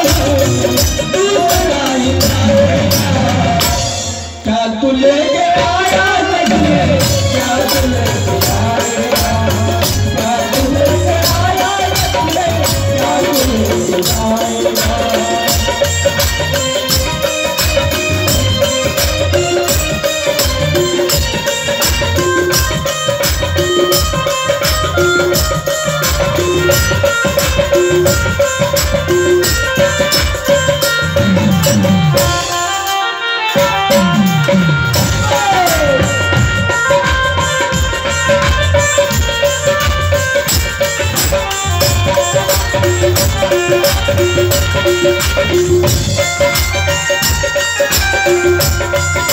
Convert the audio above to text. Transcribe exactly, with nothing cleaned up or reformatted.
क्या तू लेके आया सजने, क्या तू लेके आएगा, क्या तू लेके आया सजने, क्या तू लेके आएगा। Thank you.